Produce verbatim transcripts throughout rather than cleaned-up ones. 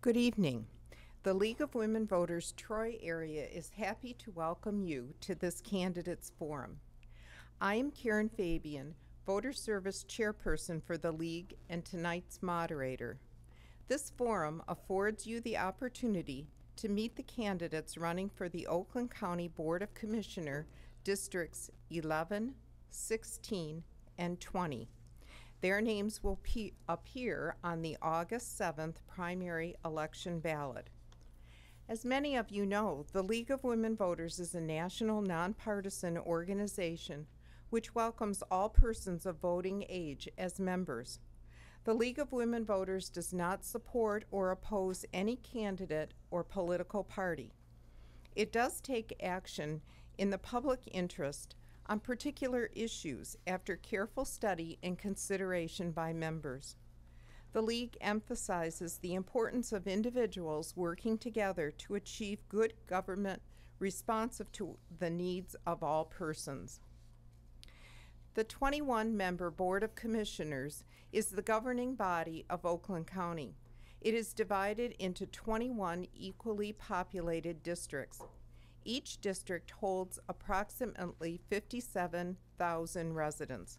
Good evening. The League of Women Voters Troy area is happy to welcome you to this candidates forum. I am Karen Fabian, Voter Service Chairperson for the League and tonight's moderator. This forum affords you the opportunity to meet the candidates running for the Oakland County Board of Commissioner Districts eleven, sixteen, and twenty. Their names will appear on the August seventh primary election ballot. As many of you know, the League of Women Voters is a national nonpartisan organization which welcomes all persons of voting age as members. The League of Women Voters does not support or oppose any candidate or political party. It does take action in the public interest on particular issues after careful study and consideration by members. The League emphasizes the importance of individuals working together to achieve good government responsive to the needs of all persons. The twenty-one member Board of Commissioners is the governing body of Oakland County. It is divided into twenty-one equally populated districts. Each district holds approximately fifty-seven thousand residents.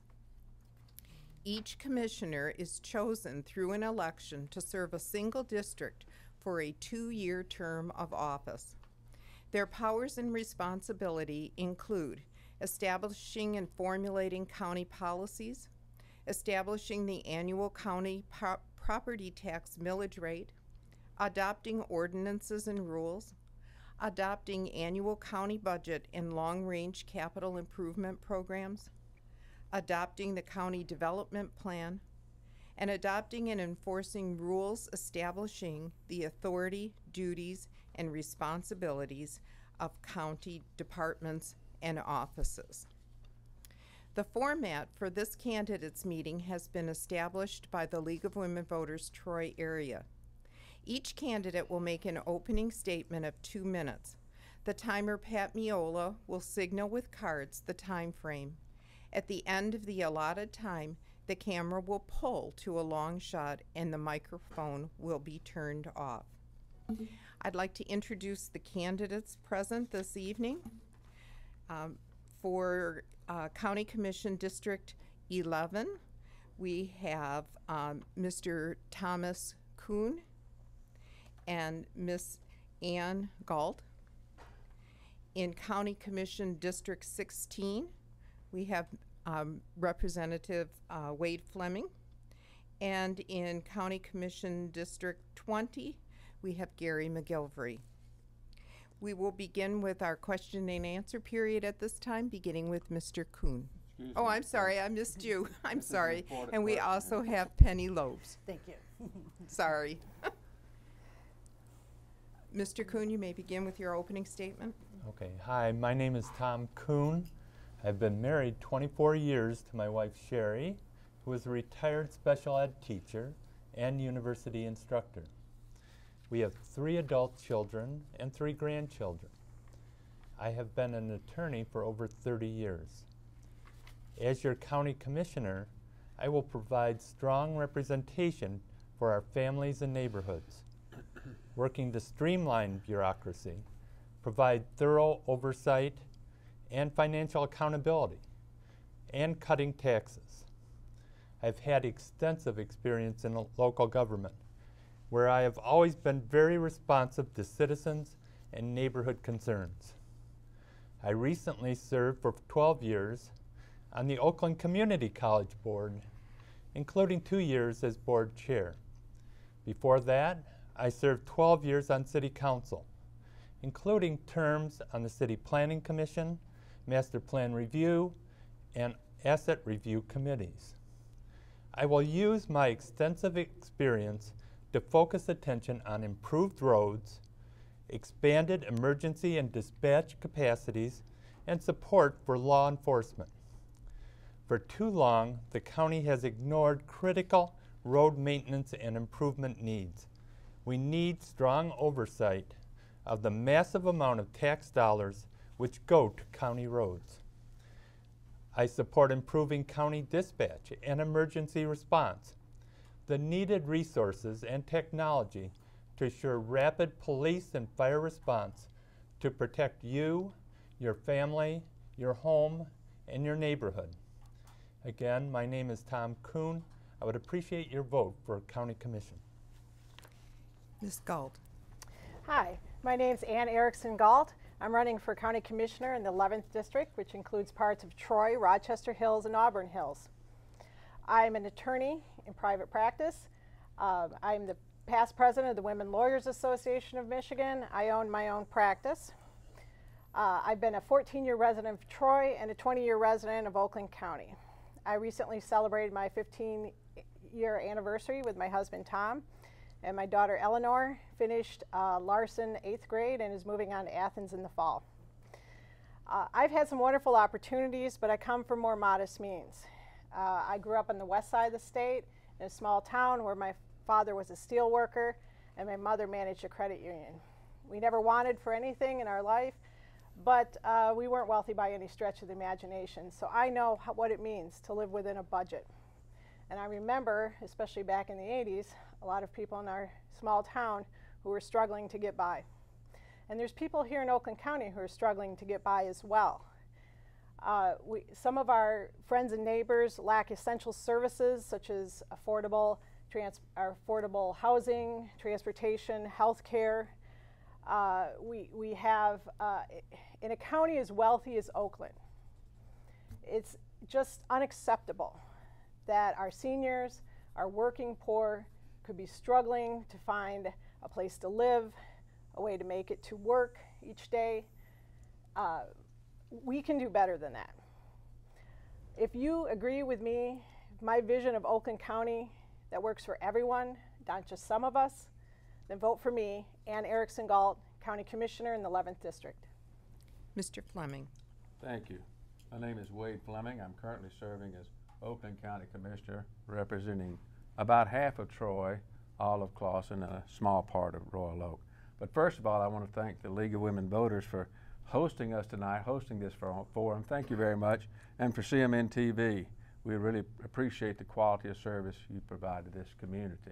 Each commissioner is chosen through an election to serve a single district for a two-year term of office. Their powers and responsibility include establishing and formulating county policies, establishing the annual county pro- property tax millage rate, adopting ordinances and rules, adopting annual county budget and long-range capital improvement programs, adopting the county development plan, and adopting and enforcing rules establishing the authority, duties, and responsibilities of county departments and offices. The format for this candidates meeting has been established by the League of Women Voters Troy area. Each candidate will make an opening statement of two minutes. The timer, Pat Miola, will signal with cards the time frame. At the end of the allotted time, the camera will pull to a long shot and the microphone will be turned off. I'd like to introduce the candidates present this evening. Um, for uh, County Commission District eleven, we have um, Mister Thomas Kuhn and Miss Ann Galt. In County Commission District sixteen, we have um, Representative uh, Wade Fleming. And in County Commission District twenty, we have Gary McGilvery. We will begin with our question and answer period at this time, beginning with Mister Kuhn. Excuse oh, me. I'm sorry, I missed you. I'm sorry. Report And we question. also have Penny Lobes. Thank you. Sorry. Mister Kuhn, you may begin with your opening statement. Okay, hi, my name is Tom Kuhn. I've been married twenty-four years to my wife Sherry, who is a retired special ed teacher and university instructor. We have three adult children and three grandchildren. I have been an attorney for over thirty years. As your county commissioner, I will provide strong representation for our families and neighborhoods, working to streamline bureaucracy, provide thorough oversight and financial accountability, and cutting taxes. I've had extensive experience in lo- local government, where I have always been very responsive to citizens and neighborhood concerns. I recently served for twelve years on the Oakland Community College Board, including two years as board chair. Before that, I served twelve years on City Council, including terms on the City Planning Commission, Master Plan Review, and Asset Review Committees. I will use my extensive experience to focus attention on improved roads, expanded emergency and dispatch capacities, and support for law enforcement. For too long, the county has ignored critical road maintenance and improvement needs. We need strong oversight of the massive amount of tax dollars which go to county roads. I support improving county dispatch and emergency response, the needed resources and technology to assure rapid police and fire response to protect you, your family, your home, and your neighborhood. Again, my name is Tom Kuhn. I would appreciate your vote for County Commission. Miz Galt. Hi, my name's Ann Erickson Galt. I'm running for County Commissioner in the eleventh District, which includes parts of Troy, Rochester Hills, and Auburn Hills. I'm an attorney in private practice. Uh, I'm the past president of the Women Lawyers Association of Michigan. I own my own practice. Uh, I've been a fourteen year resident of Troy and a twenty year resident of Oakland County. I recently celebrated my fifteen year anniversary with my husband Tom, and my daughter Eleanor finished uh, Larson eighth grade and is moving on to Athens in the fall. Uh, I've had some wonderful opportunities, but I come from more modest means. Uh, I grew up on the west side of the state in a small town where my father was a steel worker and my mother managed a credit union. We never wanted for anything in our life, but uh, we weren't wealthy by any stretch of the imagination, so I know how, what it means to live within a budget. And I remember, especially back in the eighties, a lot of people in our small town who were struggling to get by. And there's people here in Oakland County who are struggling to get by as well. Uh, we, some of our friends and neighbors lack essential services such as affordable, trans affordable housing, transportation, health care. Uh, we, we have, uh, in a county as wealthy as Oakland, it's just unacceptable that our seniors, our working poor, could be struggling to find a place to live, a way to make it to work each day. Uh, we can do better than that. If you agree with me, my vision of Oakland County that works for everyone, not just some of us, then vote for me, Ann Erickson Galt, County Commissioner in the eleventh District. Mister Fleming. Thank you. My name is Wade Fleming. I'm currently serving as Oakland County Commissioner, representing about half of Troy, all of Clawson, and a small part of Royal Oak. But first of all, I want to thank the League of Women Voters for hosting us tonight, hosting this forum. Thank you very much. And for C M N T V, we really appreciate the quality of service you provide to this community.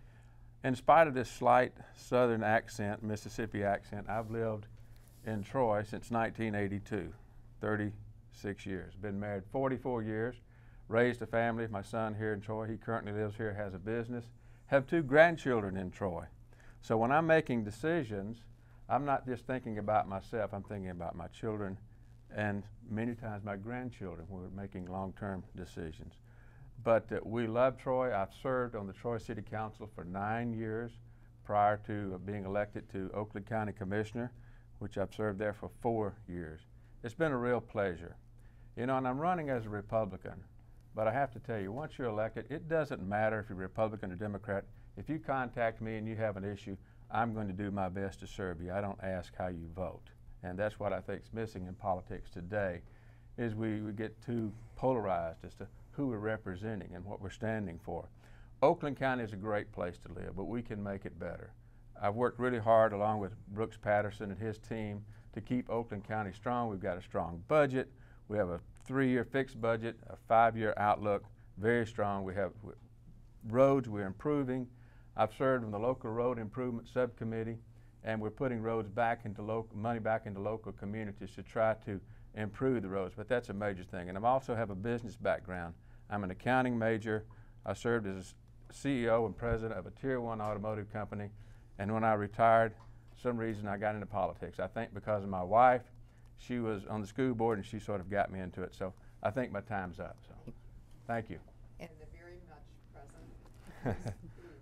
In spite of this slight southern accent, Mississippi accent, I've lived in Troy since nineteen eighty-two, thirty-six years. Been married forty-four years, raised a family. My son here in Troy, he currently lives here, has a business, have two grandchildren in Troy. So when I'm making decisions, I'm not just thinking about myself, I'm thinking about my children and many times my grandchildren when we're making long-term decisions. But uh, we love Troy. I've served on the Troy City Council for nine years prior to uh, being elected to Oakland County Commissioner, which I've served there for four years. It's been a real pleasure. You know, and I'm running as a Republican, but I have to tell you, once you're elected, it doesn't matter if you're Republican or Democrat. If you contact me and you have an issue, I'm going to do my best to serve you. I don't ask how you vote. And that's what I think is missing in politics today, is we, we get too polarized as to who we're representing and what we're standing for. Oakland County is a great place to live, but we can make it better. I've worked really hard along with Brooks Patterson and his team to keep Oakland County strong. We've got a strong budget. We have a three-year fixed budget, a five-year outlook, very strong. We have roads we're improving. I've served on the local road improvement subcommittee, and we're putting roads back into local, money back into local communities to try to improve the roads, but that's a major thing. And I also have a business background. I'm an accounting major. I served as C E O and president of a tier one automotive company, and when I retired, for some reason I got into politics. I think because of my wife. She was on the school board and she sort of got me into it, so I think my time's up. So, thank you. And the very much present.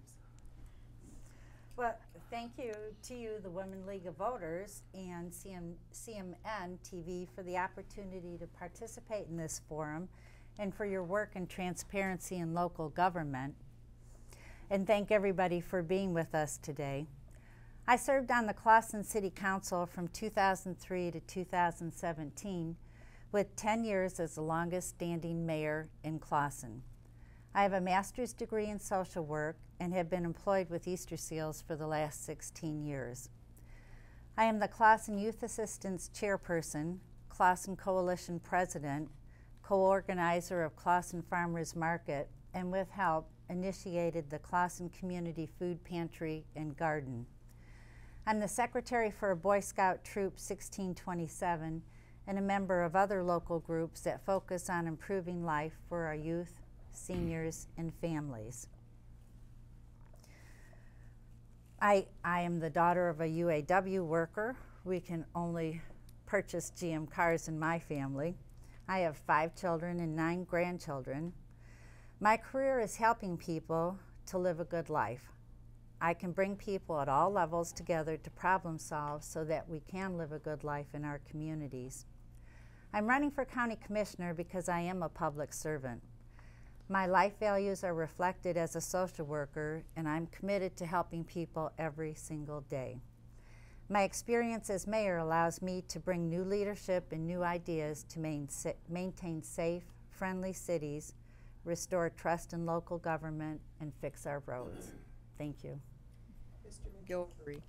Well, thank you to you, the Women League of Voters, and C M, C M N T V for the opportunity to participate in this forum and for your work in transparency in local government. And thank everybody for being with us today. I served on the Clawson City Council from two thousand three to two thousand seventeen, with ten years as the longest standing mayor in Clawson. I have a master's degree in social work and have been employed with Easter Seals for the last sixteen years. I am the Clawson Youth Assistance Chairperson, Clawson Coalition President, co-organizer of Clawson Farmers Market, and with help, initiated the Clawson Community Food Pantry and Garden. I'm the secretary for Boy Scout Troop sixteen twenty-seven and a member of other local groups that focus on improving life for our youth, seniors, and families. I, I am the daughter of a U A W worker. We can only purchase G M cars in my family. I have five children and nine grandchildren. My career is helping people to live a good life. I can bring people at all levels together to problem solve so that we can live a good life in our communities. I'm running for county commissioner because I am a public servant. My life values are reflected as a social worker, and I'm committed to helping people every single day. My experience as mayor allows me to bring new leadership and new ideas to main, maintain safe, friendly cities, restore trust in local government, and fix our roads. Thank you. Mister McGillivray.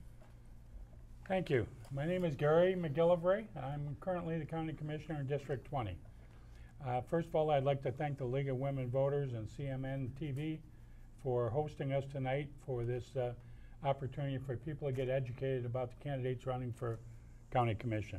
Thank you. My name is Gary McGillivray. I'm currently the County Commissioner in District twenty. Uh, first of all, I'd like to thank the League of Women Voters and C M N T V for hosting us tonight for this uh, opportunity for people to get educated about the candidates running for County Commission.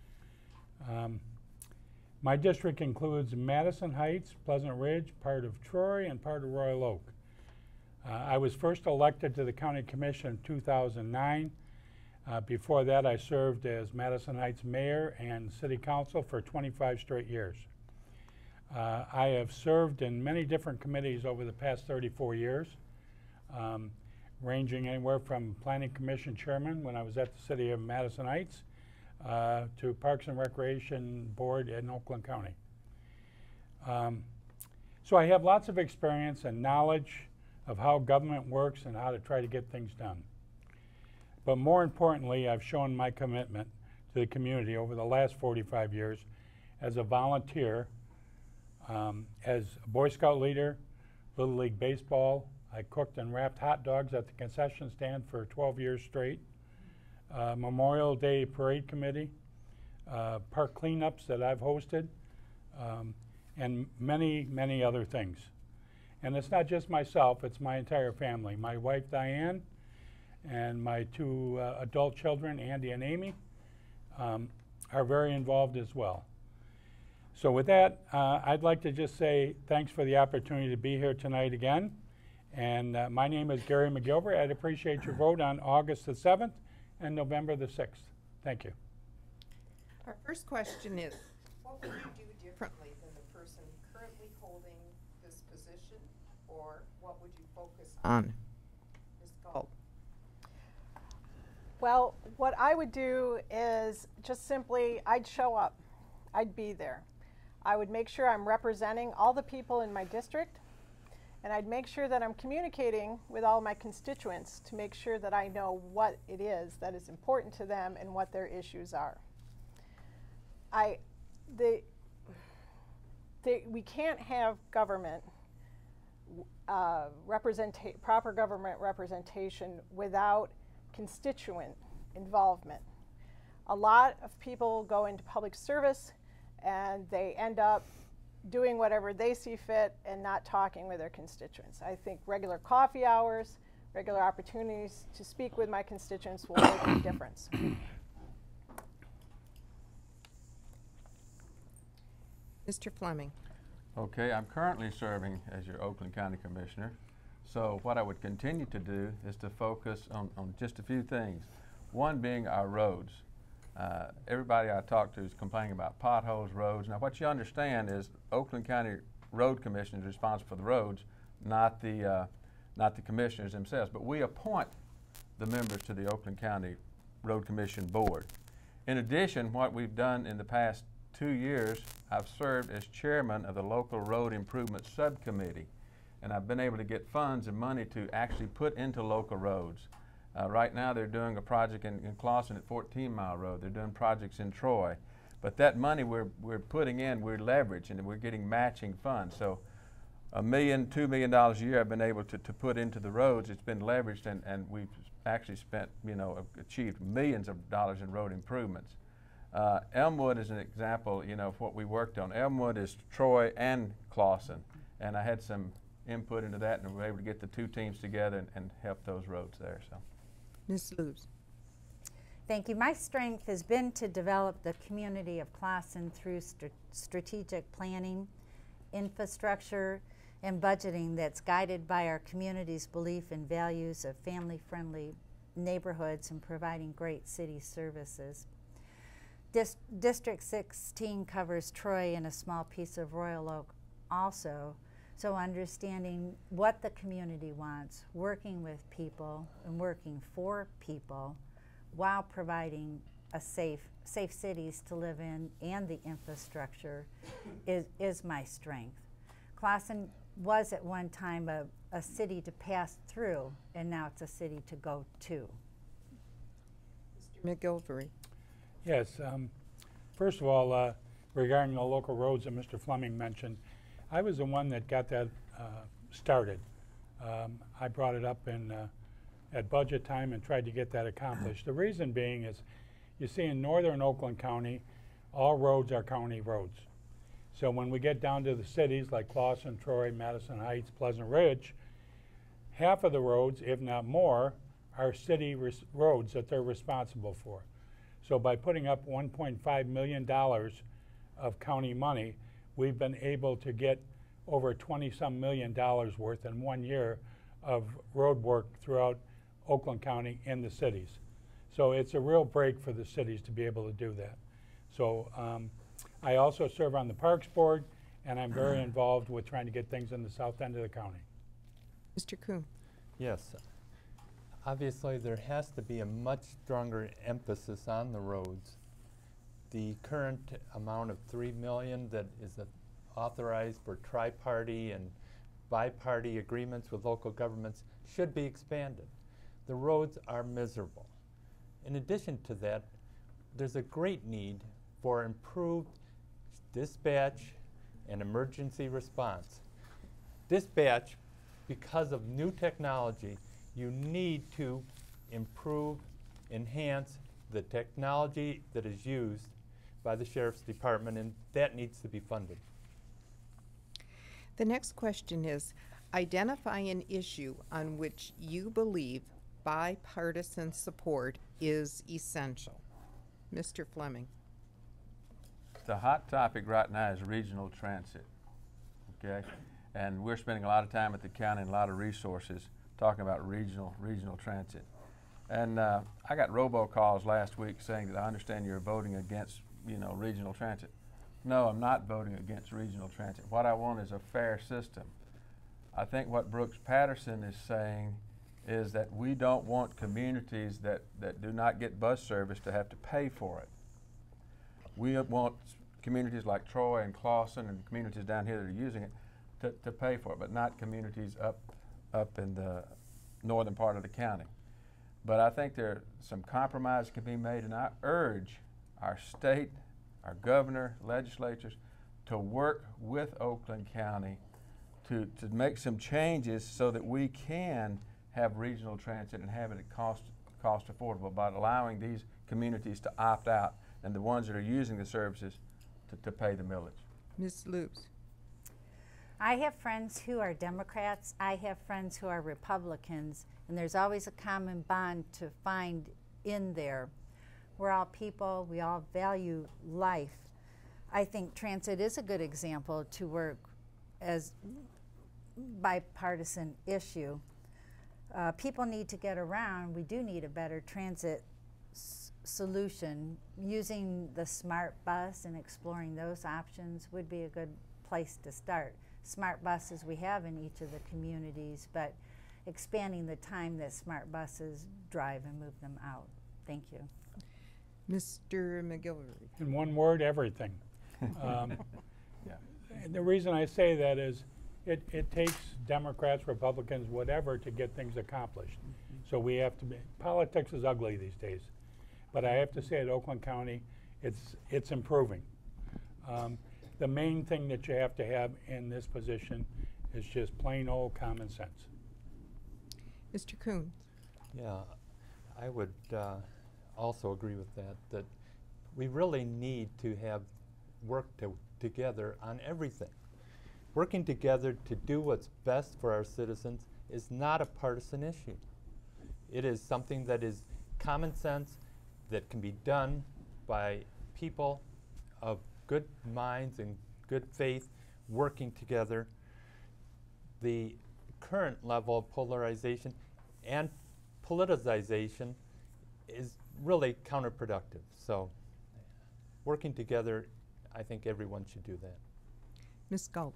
Um, my district includes Madison Heights, Pleasant Ridge, part of Troy, and part of Royal Oak. Uh, I was first elected to the County Commission in two thousand nine. Uh, before that, I served as Madison Heights Mayor and City Council for twenty-five straight years. Uh, I have served in many different committees over the past thirty-four years, um, ranging anywhere from Planning Commission Chairman when I was at the City of Madison Heights uh, to Parks and Recreation Board in Oakland County. Um, so I have lots of experience and knowledge of how government works and how to try to get things done. But more importantly, I've shown my commitment to the community over the last forty-five years as a volunteer, um, as a Boy Scout leader, Little League Baseball. I cooked and wrapped hot dogs at the concession stand for twelve years straight. Uh, Memorial Day Parade Committee, uh, park cleanups that I've hosted, um, and many, many other things. And it's not just myself, it's my entire family. My wife, Diane, and my two uh, adult children, Andy and Amy, um, are very involved as well. So with that, uh, I'd like to just say thanks for the opportunity to be here tonight again. And uh, my name is Gary McGillivray. I'd appreciate your vote on August the seventh and November the sixth. Thank you. Our first question is, what would you do differently than the person currently holding this position, or what would you focus on? Miz Galt. Well, what I would do is just simply, I'd show up. I'd be there. I would make sure I'm representing all the people in my district, and I'd make sure that I'm communicating with all my constituents to make sure that I know what it is that is important to them and what their issues are. I, the, the, we can't have government, uh, representa- proper government representation without constituent involvement. A lot of people go into public service and they end up doing whatever they see fit and not talking with their constituents. I think regular coffee hours, regular opportunities to speak with my constituents will make a difference. Mister Fleming. Okay, I'm currently serving as your Oakland County Commissioner. So what I would continue to do is to focus on, on just a few things. One being our roads. Uh, everybody I talk to is complaining about potholes, roads. Now what you understand is Oakland County Road Commission is responsible for the roads, not the, uh, not the commissioners themselves. But we appoint the members to the Oakland County Road Commission Board. In addition, what we've done in the past two years, I've served as chairman of the local road improvement subcommittee. And I've been able to get funds and money to actually put into local roads. Uh, right now they're doing a project in, in Clawson at fourteen mile road. They're doing projects in Troy. But that money we're, we're putting in, we're leveraging and we're getting matching funds. So a million, two million dollars a year I've been able to, to put into the roads. It's been leveraged and, and we've actually spent, you know, achieved millions of dollars in road improvements. Uh, Elmwood is an example, you know, of what we worked on. Elmwood is Troy and Clawson. And I had some input into that, and we're able to get the two teams together and, and help those roads there. So, Miz Luz. Thank you. My strength has been to develop the community of Clawson through st strategic planning, infrastructure, and budgeting that's guided by our community's belief and values of family-friendly neighborhoods and providing great city services. Dis District sixteen covers Troy and a small piece of Royal Oak also, so understanding what the community wants, working with people and working for people while providing a safe, safe cities to live in and the infrastructure is, is my strength. Clawson was at one time a, a city to pass through, and now it's a city to go to. Mister McGilvery. Yes, um, first of all, uh, regarding the local roads that Mister Fleming mentioned, I was the one that got that uh, started. Um, I brought it up in uh, at budget time and tried to get that accomplished. The reason being is, you see in northern Oakland County, all roads are county roads. So when we get down to the cities like Clawson, Troy, Madison Heights, Pleasant Ridge, half of the roads, if not more, are city roads that they're responsible for. So by putting up one point five million dollars of county money, we've been able to get over twenty some million dollars worth in one year of road work throughout Oakland County and the cities. So it's a real break for the cities to be able to do that. So um, I also serve on the Parks Board, and I'm very involved with trying to get things in the south end of the county. Mister Kuhn. Yes. Obviously, there has to be a much stronger emphasis on the roads. The current amount of three million dollars that is uh, authorized for tri-party and bi-party agreements with local governments should be expanded. The roads are miserable. In addition to that, there's a great need for improved dispatch and emergency response. Dispatch, because of new technology, you need to improve, enhance the technology that is used by the Sheriff's Department, and that needs to be funded. The next question is, identify an issue on which you believe bipartisan support is essential. Mister Fleming. the hot topic right now is regional transit, okay? And we're spending a lot of time at the county and a lot of resources talking about regional regional transit. And uh, I got robocalls last week saying that I understand you're voting against, you know, regional transit. No, I'm not voting against regional transit. What I want is a fair system. I think what Brooks Patterson is saying is that we don't want communities that, that do not get bus service to have to pay for it. We want communities like Troy and Clawson and communities down here that are using it to, to pay for it, but not communities up, up in the northern part of the county. But I think there some compromise can be made, and I urge our state, our governor, legislatures to work with Oakland County to, to make some changes so that we can have regional transit and have it at cost, cost affordable by allowing these communities to opt out and the ones that are using the services to, to pay the millage. Miz Loops. I have friends who are Democrats, I have friends who are Republicans, and there's always a common bond to find in there. We're all people, we all value life. I think transit is a good example to work as bipartisan issue. Uh, people need to get around. We do need a better transit s solution. Using the smart bus and exploring those options would be a good place to start. Smart buses we have in each of the communities, but expanding the time that smart buses drive and move them out. Thank you. Mister McGilvery. In one word, everything. um, Yeah. The reason I say that is it, it takes Democrats, Republicans, whatever, to get things accomplished. So we have to be, politics is ugly these days. But I have to say at Oakland County, it's, it's improving. Um, the main thing that you have to have in this position is just plain old common sense. Mister Kuhn. Yeah, I would uh, also agree with that, that we really need to have work to, together on everything. working together to do what's best for our citizens is not a partisan issue. It is something that is common sense, that can be done by people of good minds and good faith working together. The current level of polarization and politicization is really counterproductive. So working together, I think everyone should do that. Miz Galt.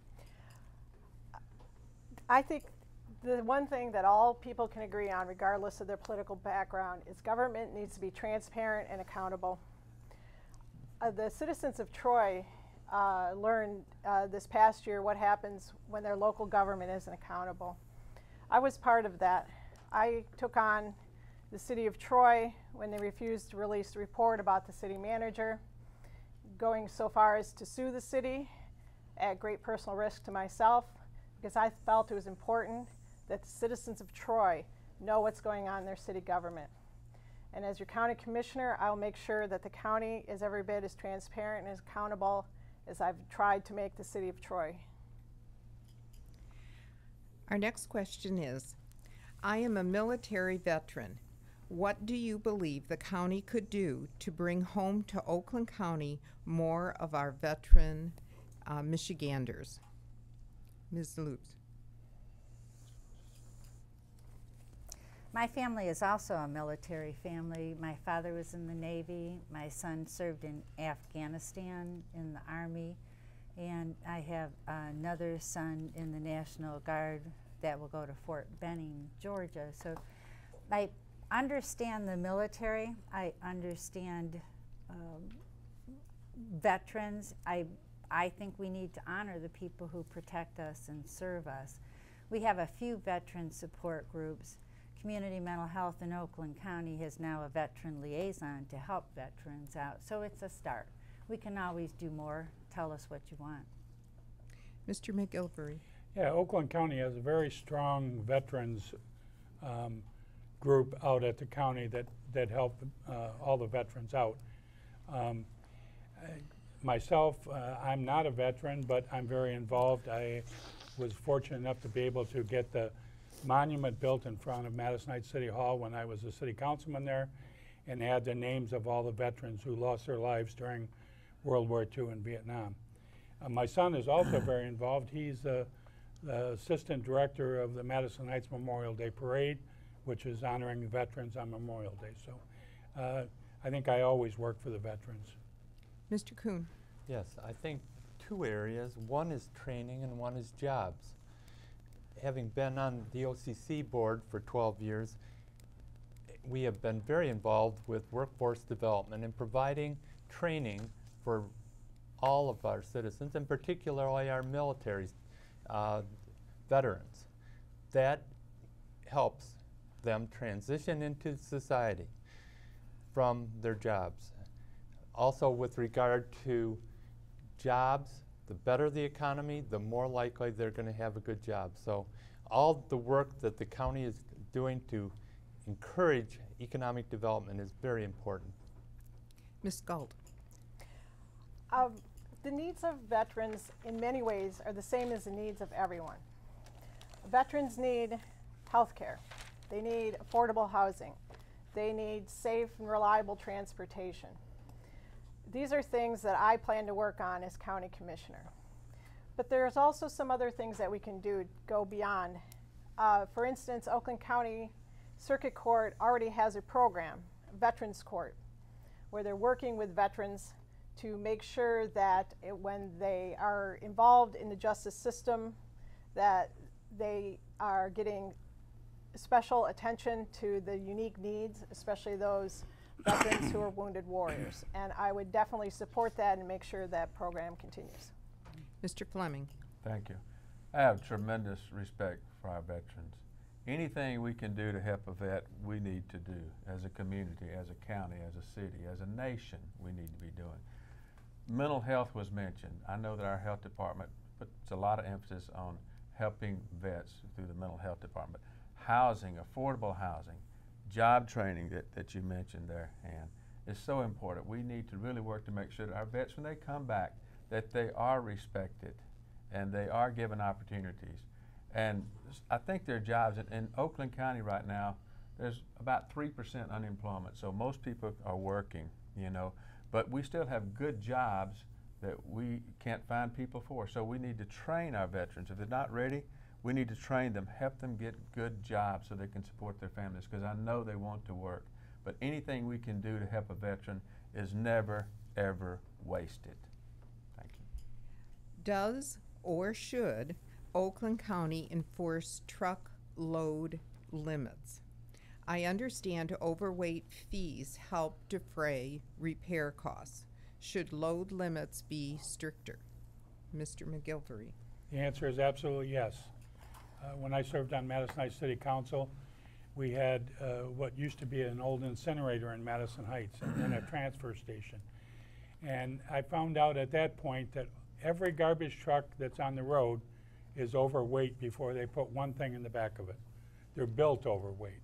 I think the one thing that all people can agree on, regardless of their political background, is government needs to be transparent and accountable. Uh, the citizens of Troy uh, learned uh, this past year what happens when their local government isn't accountable. I was part of that. I took on the city of Troy when they refused to release the report about the city manager, going so far as to sue the city at great personal risk to myself, because I felt it was important that the citizens of Troy know what's going on in their city government. And as your county commissioner, I'll make sure that the county is every bit as transparent and as accountable as I've tried to make the city of Troy. Our next question is, I am a military veteran. What do you believe the county could do to bring home to Oakland County more of our veteran uh, Michiganders? Miz Lutz. My family is also a military family. My father was in the Navy. My son served in Afghanistan in the Army. And I have another son in the National Guard that will go to Fort Benning, Georgia. So I understand the military. I understand um, veterans. I, I think we need to honor the people who protect us and serve us. We have a few veteran support groups. Community Mental Health in Oakland County has now a veteran liaison to help veterans out. So it's a start. We can always do more. Tell us what you want. Mister McGilvery. Yeah, Oakland County has a very strong veterans um, group out at the county that, that help uh, all the veterans out. Um, I, myself, uh, I'm not a veteran, but I'm very involved. I was fortunate enough to be able to get the monument built in front of Madison Heights City Hall when I was a city councilman there, and had the names of all the veterans who lost their lives during World War Two in Vietnam. Uh, my son is also very involved. He's uh, the assistant director of the Madison Heights Memorial Day Parade, which is honoring veterans on Memorial Day. So uh, I think I always work for the veterans. Mister Kuhn. Yes, I think two areas. One is training and one is jobs. Having been on the O C C board for twelve years, we have been very involved with workforce development and providing training for all of our citizens, and particularly our military uh, veterans. That helps them transition into society from their jobs. Also, with regard to jobs, the better the economy, the more likely they're going to have a good job. So all the work that the county is doing to encourage economic development is very important. Miz Galt. Um, the needs of veterans in many ways are the same as the needs of everyone. Veterans need health care. They need affordable housing. They need safe and reliable transportation. These are things that I plan to work on as county commissioner. But there's also some other things that we can do to go beyond. Uh, for instance, Oakland County Circuit Court already has a program, Veterans Court, where they're working with veterans to make sure that it, when they are involved in the justice system, that they are getting special attention to the unique needs, especially those veterans who are wounded warriors. And I would definitely support that and make sure that program continues. Mister Fleming. Thank you. I have tremendous respect for our veterans. Anything we can do to help a vet, we need to do as a community, as a county, as a city, as a nation, we need to be doing. Mental health was mentioned. I know that our health department puts a lot of emphasis on helping vets through the mental health department. Housing, affordable housing, job training that, that you mentioned there, Ann, is so important. We need to really work to make sure that our vets, when they come back, that they are respected and they are given opportunities. And s- I think there are jobs in, in Oakland County right now. There's about three percent unemployment, so most people are working, you know, but we still have good jobs that we can't find people for. So we need to train our veterans. If they're not ready, we need to train them, help them get good jobs so they can support their families, because I know they want to work. But anything we can do to help a veteran is never, ever wasted. Thank you. Does or should Oakland County enforce truck load limits? I understand overweight fees help defray repair costs. Should load limits be stricter? Mister McGilvery. The answer is absolutely yes. Uh, when I served on Madison Heights City Council, we had uh, what used to be an old incinerator in Madison Heights and then a transfer station. And I found out at that point that every garbage truck that's on the road is overweight before they put one thing in the back of it. They're built overweight.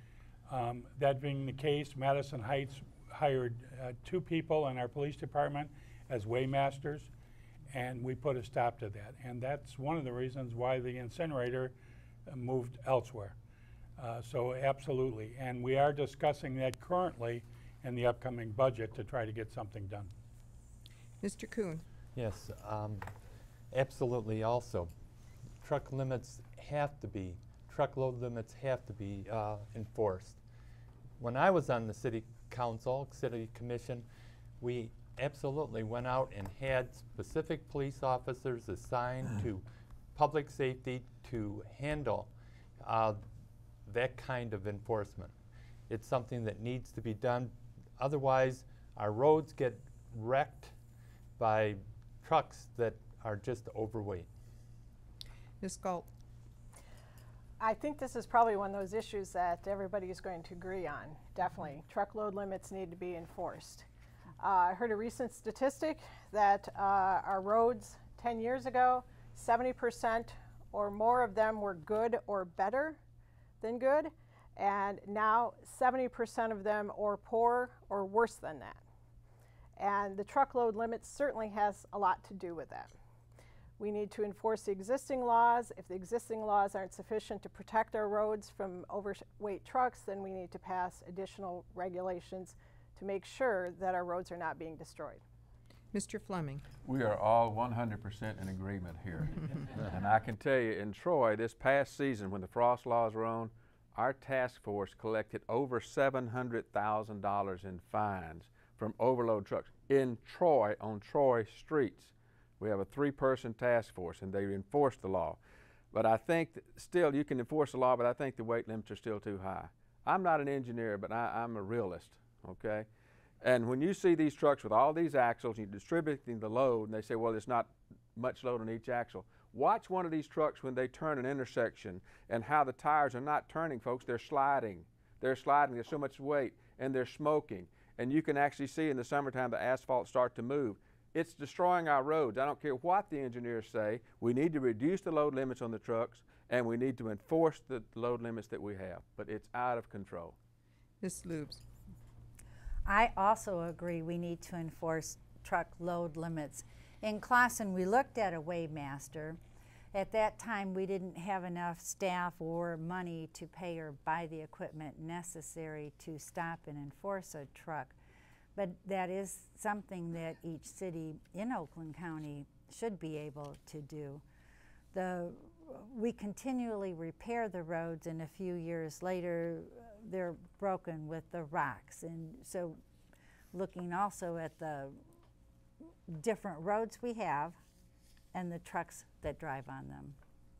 Um, that being the case, Madison Heights hired uh, two people in our police department as weighmasters, and we put a stop to that. And that's one of the reasons why the incinerator uh, moved elsewhere. Uh, so absolutely, and we are discussing that currently in the upcoming budget to try to get something done. Mister Kuhn. Yes, um, absolutely also. Truck limits have to be, truckload limits have to be uh, enforced. When I was on the city council, city commission, we absolutely went out and had specific police officers assigned to public safety to handle uh, that kind of enforcement. It's something that needs to be done. Otherwise, our roads get wrecked by trucks that are just overweight. Miz Galt. I think this is probably one of those issues that everybody is going to agree on. Definitely, truckload limits need to be enforced. Uh, I heard a recent statistic that uh, our roads ten years ago, seventy percent or more of them were good or better than good, and now seventy percent of them are poor or worse than that. And the truckload limit certainly has a lot to do with that. We need to enforce the existing laws. If the existing laws aren't sufficient to protect our roads from overweight trucks, then we need to pass additional regulations to make sure that our roads are not being destroyed. Mister Fleming. We are all one hundred percent in agreement here. And I can tell you, in Troy, this past season, when the frost laws were on, our task force collected over seven hundred thousand dollars in fines from overload trucks in Troy, on Troy streets. We have a three-person task force, and they enforce the law. But I think that still you can enforce the law, but I think the weight limits are still too high. I'm not an engineer, but I, I'm a realist, okay? And when you see these trucks with all these axles, you're distributing the load, and they say, well, there's not much load on each axle. Watch one of these trucks when they turn an intersection and how the tires are not turning, folks. They're sliding. They're sliding. There's so much weight, and they're smoking. And you can actually see in the summertime the asphalt start to move. It's destroying our roads. I don't care what the engineers say. We need to reduce the load limits on the trucks, and we need to enforce the load limits that we have. But it's out of control. Miz Lubes. I also agree we need to enforce truck load limits. In Clausen, we looked at a weighmaster. At that time, we didn't have enough staff or money to pay or buy the equipment necessary to stop and enforce a truck. But that is something that each city in Oakland County should be able to do. The, we continually repair the roads, and a few years later, they're broken with the rocks. And so looking also at the different roads we have and the trucks that drive on them.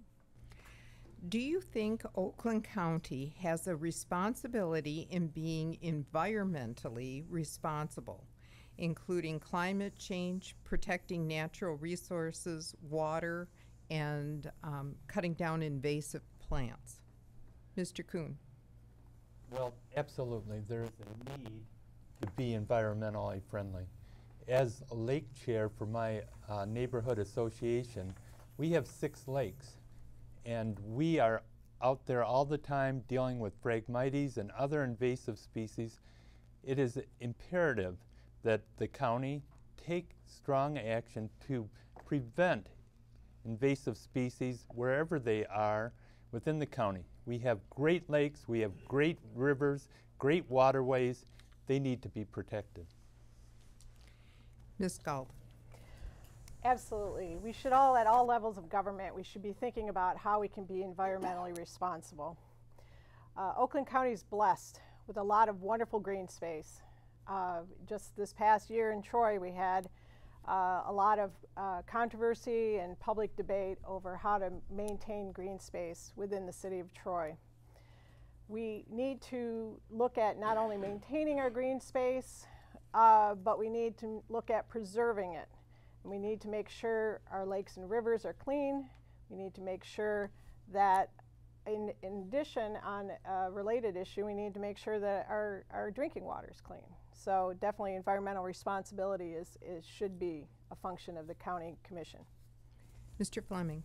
Do you think Oakland County has a responsibility in being environmentally responsible, including climate change, protecting natural resources, water, and um, cutting down invasive plants? Mister Kuhn. Well, absolutely. There is a need to be environmentally friendly. As a lake chair for my uh, neighborhood association, we have six lakes. And we are out there all the time dealing with Phragmites and other invasive species. It is imperative that the county take strong action to prevent invasive species wherever they are within the county. We have great lakes, we have great rivers, great waterways. They need to be protected. Miz Galt. Absolutely. We should all, at all levels of government, we should be thinking about how we can be environmentally responsible. Uh, Oakland County is blessed with a lot of wonderful green space. Uh, just this past year in Troy, we had uh, a lot of uh, controversy and public debate over how to maintain green space within the city of Troy. We need to look at not only maintaining our green space, uh, but we need to look at preserving it. And we need to make sure our lakes and rivers are clean. We need to make sure that in, in addition, on a related issue, we need to make sure that our, our drinking water is clean. So definitely environmental responsibility is, is, should be a function of the county commission. Mister Fleming.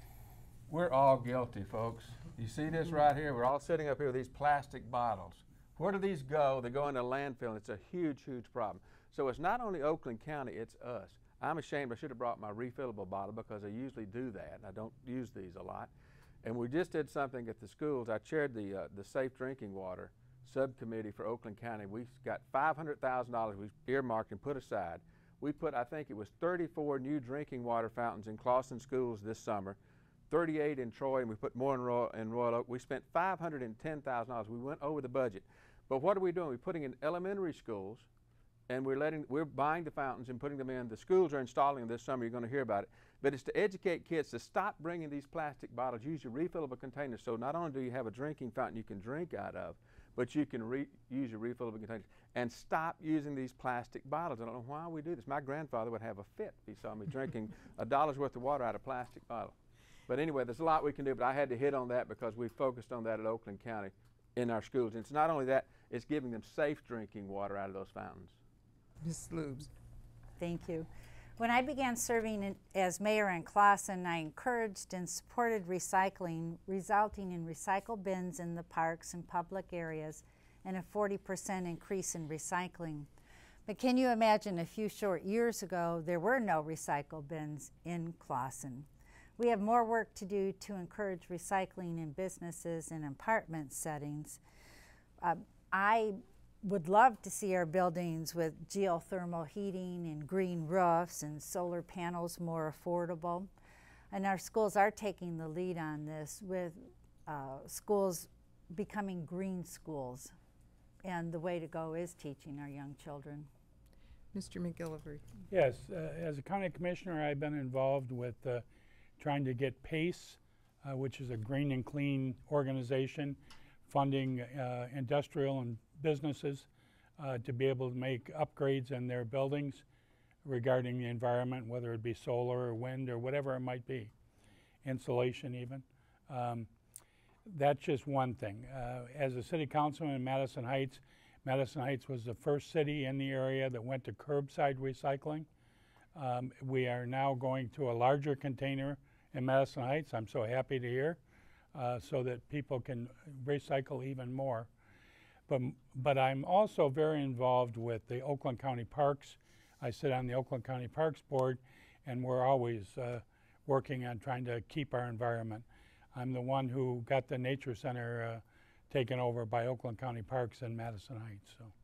We're all guilty, folks. You see this right here? We're all sitting up here with these plastic bottles. Where do these go? They go into landfill, and it's a huge, huge problem. So it's not only Oakland County, it's us. I'm ashamed I should have brought my refillable bottle because I usually do that, and I don't use these a lot. And we just did something at the schools. I chaired the, uh, the Safe Drinking Water Subcommittee for Oakland County. We got five hundred thousand dollars we earmarked and put aside. We put, I think it was thirty-four new drinking water fountains in Clawson schools this summer, thirty-eight in Troy, and we put more in Royal, in Royal Oak. We spent five hundred ten thousand dollars. We went over the budget. But what are we doing? We're putting in elementary schools, and we're letting, we're buying the fountains and putting them in. The schools are installing them this summer. You're going to hear about it. But it's to educate kids to stop bringing these plastic bottles. Use your refillable containers. So not only do you have a drinking fountain you can drink out of, but you can re use your refillable containers. And stop using these plastic bottles. I don't know why we do this. My grandfather would have a fit if he saw me drinking a dollar's worth of water out of a plastic bottle. But anyway, there's a lot we can do, but I had to hit on that because we focused on that at Oakland County in our schools. And it's not only that, it's giving them safe drinking water out of those fountains. Miz Lubes. Thank you. When I began serving in, as mayor in Clawson, I encouraged and supported recycling, resulting in recycle bins in the parks and public areas and a forty percent increase in recycling. But can you imagine a few short years ago, there were no recycle bins in Clawson. We have more work to do to encourage recycling in businesses and apartment settings. Uh, I would love to see our buildings with geothermal heating and green roofs and solar panels more affordable. And our schools are taking the lead on this with uh, schools becoming green schools. And the way to go is teaching our young children. Mister McGillivray. Yes, uh, as a county commissioner, I've been involved with uh, trying to get PACE, uh, which is a green and clean organization, funding uh, industrial and businesses uh, to be able to make upgrades in their buildings regarding the environment, whether it be solar or wind or whatever it might be, insulation even. Um, that's just one thing. Uh, as a city councilman in Madison Heights, Madison Heights was the first city in the area that went to curbside recycling. Um, we are now going to a larger container in Madison Heights, I'm so happy to hear, uh, so that people can recycle even more. But, but I'm also very involved with the Oakland County Parks. I sit on the Oakland County Parks Board, and we're always uh, working on trying to keep our environment. I'm the one who got the Nature Center uh, taken over by Oakland County Parks in Madison Heights. So.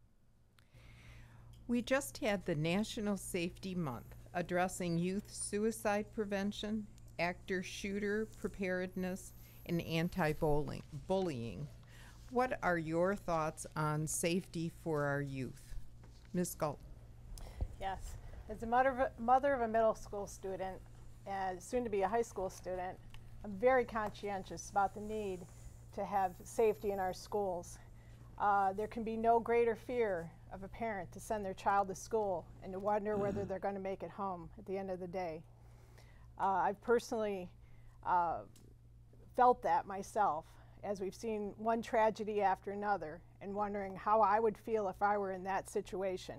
We just had the National Safety Month addressing youth suicide prevention, actor-shooter preparedness, and anti-bullying. What are your thoughts on safety for our youth? Miz Galt. Yes, as a mother of a, mother of a middle school student and soon to be a high school student, I'm very conscientious about the need to have safety in our schools. Uh, there can be no greater fear of a parent to send their child to school and to wonder whether they're going to make it home at the end of the day. Uh, I've personally uh, felt that myself as we've seen one tragedy after another and wondering how I would feel if I were in that situation.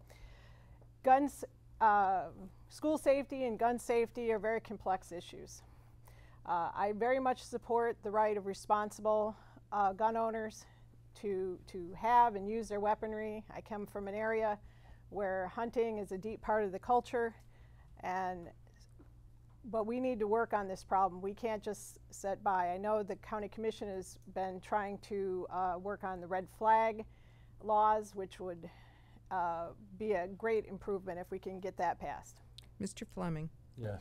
Guns, uh, school safety and gun safety are very complex issues. Uh, I very much support the right of responsible uh, gun owners to, to have and use their weaponry. I come from an area where hunting is a deep part of the culture, and but we need to work on this problem. We can't just sit by. I know the county commission has been trying to uh, work on the red flag laws, which would uh, be a great improvement if we can get that passed. Mister Fleming. Yes.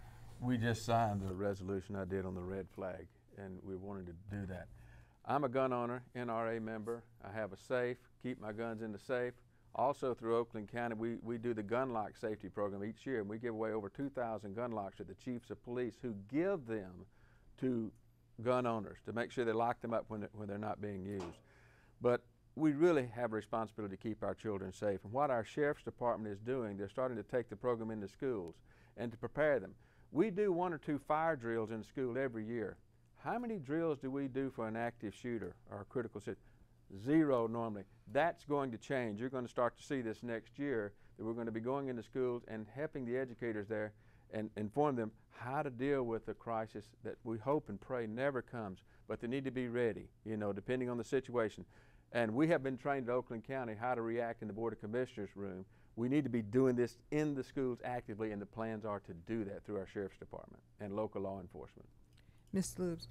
We just signed the resolution I did on the red flag, and we wanted to do that. I'm a gun owner, N R A member. I have a safe, keep my guns in the safe. Also through Oakland County, we, we do the gun lock safety program each year, and we give away over two thousand gun locks to the chiefs of police who give them to gun owners to make sure they lock them up when, when they're not being used. But we really have a responsibility to keep our children safe. And what our sheriff's department is doing, they're starting to take the program into schools and to prepare them. We do one or two fire drills in school every year. How many drills do we do for an active shooter or a critical situation? Zero normally. That's going to change. You're going to start to see this next year, that we're going to be going into schools and helping the educators there and inform them how to deal with a crisis that we hope and pray never comes, but they need to be ready, you know, depending on the situation. And we have been trained at Oakland County how to react in the Board of Commissioners room. We need to be doing this in the schools actively, and the plans are to do that through our Sheriff's Department and local law enforcement. Miz Lubes.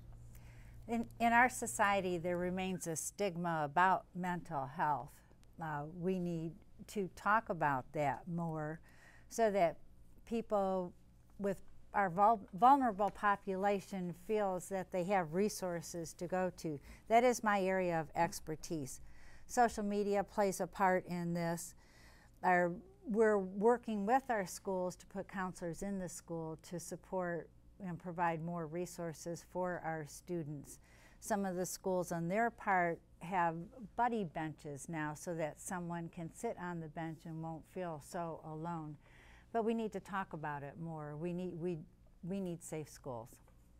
In, in our society, there remains a stigma about mental health. Uh, we need to talk about that more so that people with our vul vulnerable population feels that they have resources to go to. That is my area of expertise. Social media plays a part in this. Our, we're working with our schools to put counselors in the school to support and provide more resources for our students. Some of the schools on their part have buddy benches now so that someone can sit on the bench and won't feel so alone. But we need to talk about it more. We need, we, we need safe schools.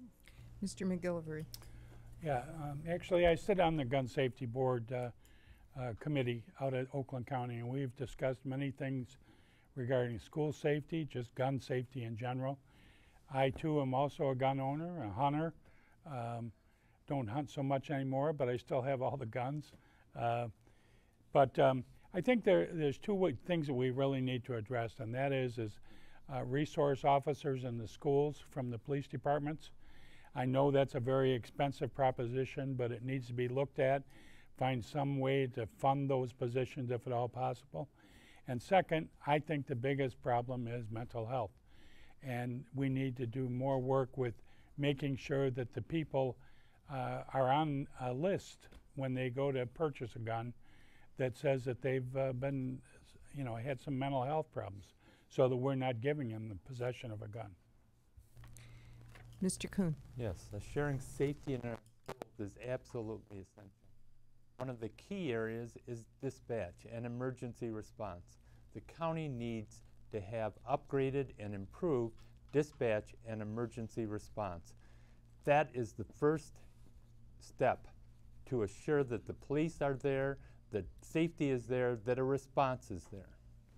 Mister McGillivray. Yeah, um, actually I sit on the Gun Safety Board uh, uh, committee out at Oakland County, and we've discussed many things regarding school safety, just gun safety in general. I too am also a gun owner, a hunter. Um, don't hunt so much anymore, but I still have all the guns. Uh, but um, I think there, there's two things that we really need to address, and that is, is uh, resource officers in the schools from the police departments. I know that's a very expensive proposition, but it needs to be looked at. Find some way to fund those positions if at all possible. And second, I think the biggest problem is mental health. And we need to do more work with making sure that the people uh, are on a list when they go to purchase a gun that says that they've uh, been, you know, had some mental health problems, so that we're not giving them the possession of a gun. Mister Kuhn. Yes, assuring safety in our schools is absolutely essential. One of the key areas is dispatch and emergency response. The county needs to have upgraded and improved dispatch and emergency response. That is the first step to assure that the police are there, that safety is there, that a response is there.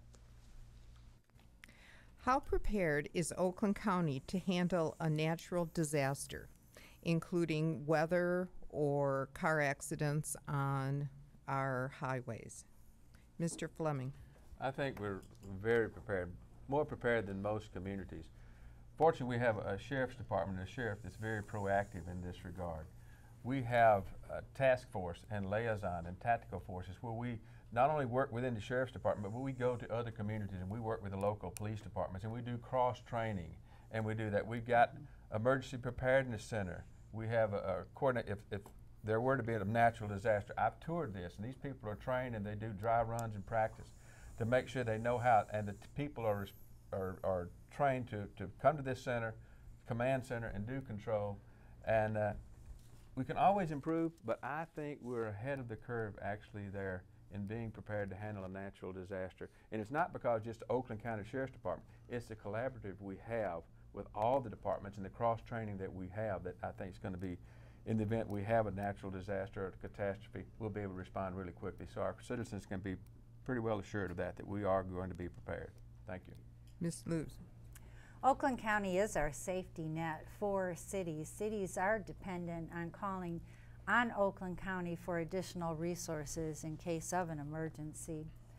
How prepared is Oakland County to handle a natural disaster, including weather or car accidents on our highways? Mister Fleming. I think we're very prepared, more prepared than most communities. Fortunately, we have a sheriff's department, a sheriff that's very proactive in this regard. We have a task force and liaison and tactical forces where we not only work within the sheriff's department, but we go to other communities and we work with the local police departments, and we do cross-training, and we do that. We've got emergency preparedness center. We have a, a coordinate, if, if there were to be a natural disaster, I've toured this, and these people are trained and they do dry runs and practice to make sure they know how, and the people are, are, are trained to, to come to this center, command center, and do control. And uh, we can always improve, but I think we're ahead of the curve actually there in being prepared to handle a natural disaster. And it's not because just the Oakland County Sheriff's Department, it's the collaborative we have with all the departments and the cross-training that we have that I think is going to be, in the event we have a natural disaster or a catastrophe, we'll be able to respond really quickly. So our citizens can be pretty well assured of that, that we are going to be prepared. Thank you. Miz Lubes. Oakland County is our safety net for cities. Cities are dependent on calling on Oakland County for additional resources in case of an emergency.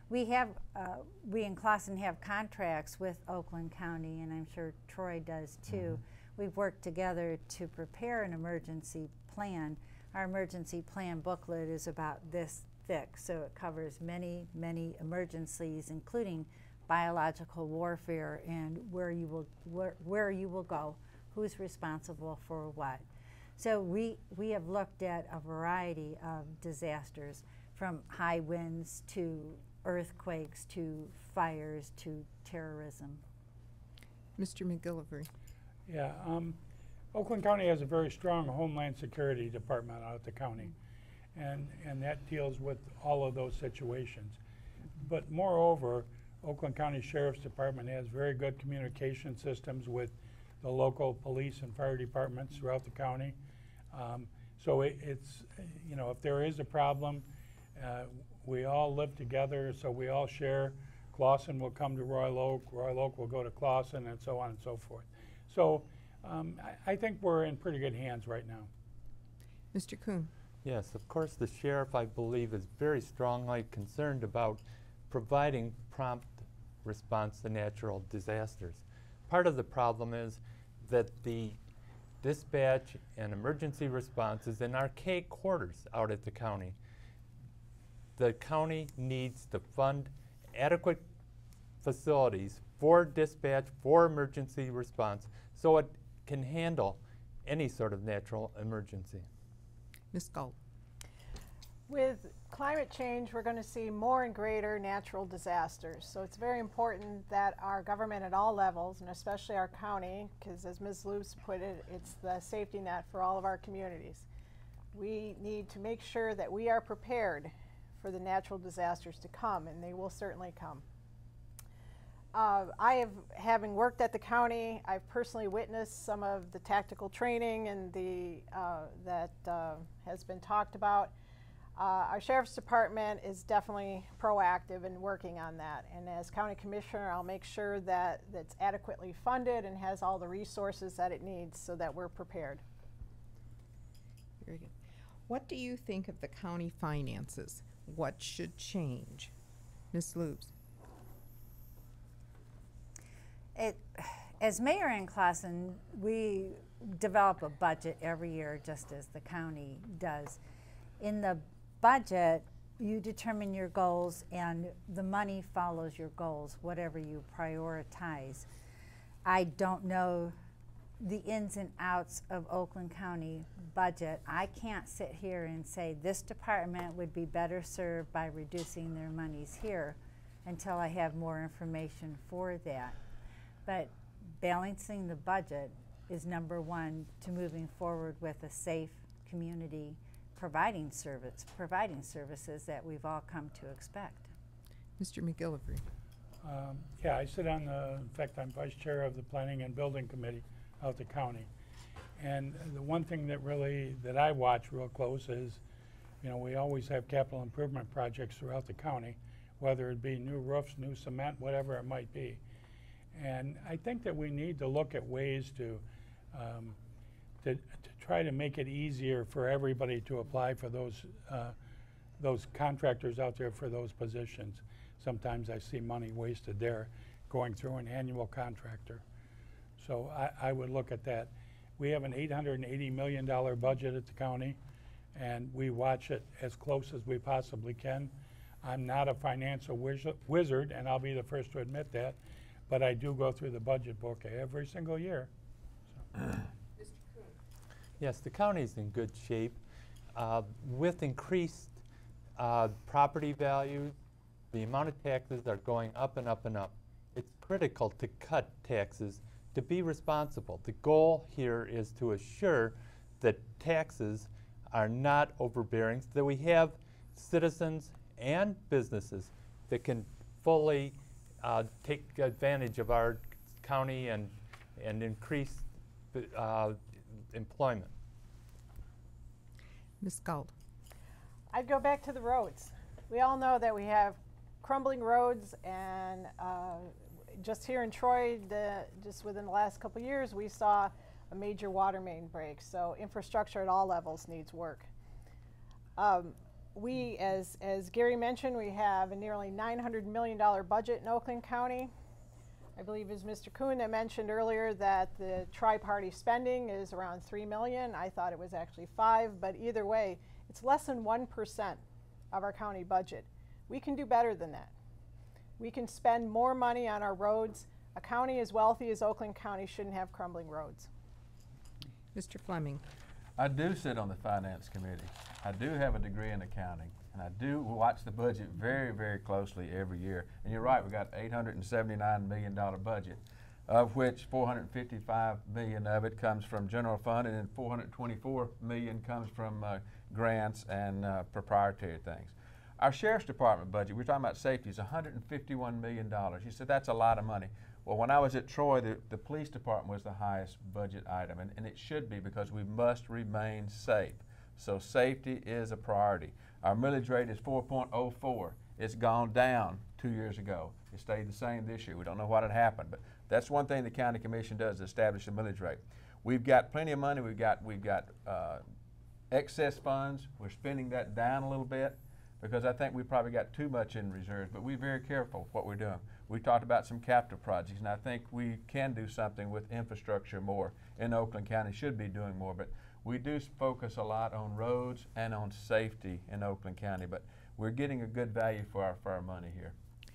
We have, uh, we in Clawson have contracts with Oakland County, and I'm sure Troy does too. Mm-hmm. We've worked together to prepare an emergency plan. Our emergency plan booklet is about this thick, so it covers many, many emergencies, including biological warfare and where you will where, where you will go, who's responsible for what. So we we have looked at a variety of disasters, from high winds to earthquakes to fires to terrorism. Mister McGillivray. Yeah, um, Oakland County has a very strong Homeland Security Department out at the county, and and that deals with all of those situations. But moreover, Oakland County Sheriff's Department has very good communication systems with the local police and fire departments throughout the county. Um, so it, it's, you know, if there is a problem, uh, we all live together, so we all share. Clawson will come to Royal Oak, Royal Oak will go to Clawson, and so on and so forth. So um, I, I think we're in pretty good hands right now. Mister Kuhn. Yes, of course the sheriff, I believe, is very strongly concerned about providing prompt response to natural disasters. Part of the problem is that the dispatch and emergency response is in archaic quarters out at the county. The county needs to fund adequate facilities for dispatch, for emergency response, so it can handle any sort of natural emergency. Miz Galt. With climate change, we're going to see more and greater natural disasters. So it's very important that our government at all levels, and especially our county, because as Miz Loops put it, it's the safety net for all of our communities. We need to make sure that we are prepared for the natural disasters to come, and they will certainly come. Uh, I have, having worked at the county, I've personally witnessed some of the tactical training and the uh, that uh, has been talked about. Uh, our Sheriff's Department is definitely proactive in working on that, and as County Commissioner, I'll make sure that it's adequately funded and has all the resources that it needs so that we're prepared. Very good. What do you think of the county finances? What should change? Miz Loops. It, as mayor in Clawson, we develop a budget every year, just as the county does. In the budget, you determine your goals, and the money follows your goals, whatever you prioritize. I don't know the ins and outs of Oakland County budget. I can't sit here and say this department would be better served by reducing their monies here until I have more information for that. But balancing the budget is number one to moving forward with a safe community providing service, providing services that we've all come to expect. Mister McGillivray. Um, yeah, I sit on the, in fact, I'm vice chair of the Planning and Building Committee out the county. And the one thing that really, that I watch real close is, you know, we always have capital improvement projects throughout the county, whether it be new roofs, new cement, whatever it might be. And I think that we need to look at ways to, um, to, to try to make it easier for everybody to apply for those, uh, those contractors out there for those positions. Sometimes I see money wasted there going through an annual contractor. So I, I would look at that. We have an eight hundred eighty million dollar budget at the county, and we watch it as close as we possibly can. I'm not a financial wiz wizard, and I'll be the first to admit that, but I do go through the budget book every single year. So. Yes, the county's in good shape. Uh, with increased uh, property values, the amount of taxes are going up and up and up. It's critical to cut taxes to be responsible. The goal here is to assure that taxes are not overbearing, so that we have citizens and businesses that can fully uh, take advantage of our county and, and increase uh, employment. Miz Galt. I'd go back to the roads. We all know that we have crumbling roads, and uh, just here in Troy, the, just within the last couple of years, we saw a major water main break. So infrastructure at all levels needs work. Um, we, as, as Gary mentioned, we have a nearly nine hundred million dollar budget in Oakland County. I believe it was Mister Kuhn that mentioned earlier that the tri-party spending is around three million dollars. I thought it was actually five, but either way, it's less than one percent of our county budget. We can do better than that. We can spend more money on our roads. A county as wealthy as Oakland County shouldn't have crumbling roads. Mister Fleming. I do sit on the finance committee. I do have a degree in accounting, and I do watch the budget very, very closely every year. And you're right, we got eight hundred seventy-nine million dollar budget, of which four hundred fifty-five million of it comes from general fund, and then four hundred twenty-four million comes from uh, grants and uh, proprietary things. Our sheriff's department budget, we're talking about safety, is one hundred fifty-one million dollars. You said that's a lot of money. Well, when I was at Troy, the, the police department was the highest budget item, and, and it should be, because we must remain safe. So safety is a priority. Our millage rate is four point oh four. It's gone down two years ago. It stayed the same this year. We don't know what had happened, but that's one thing the county commission does, establish a millage rate. We've got plenty of money. We've got, we've got uh, excess funds. We're spending that down a little bit, because I think we probably got too much in reserves, but we're very careful what we're doing. We talked about some capital projects, and I think we can do something with infrastructure more in Oakland County, should be doing more, but we do focus a lot on roads and on safety in Oakland County, but we're getting a good value for our, for our money here.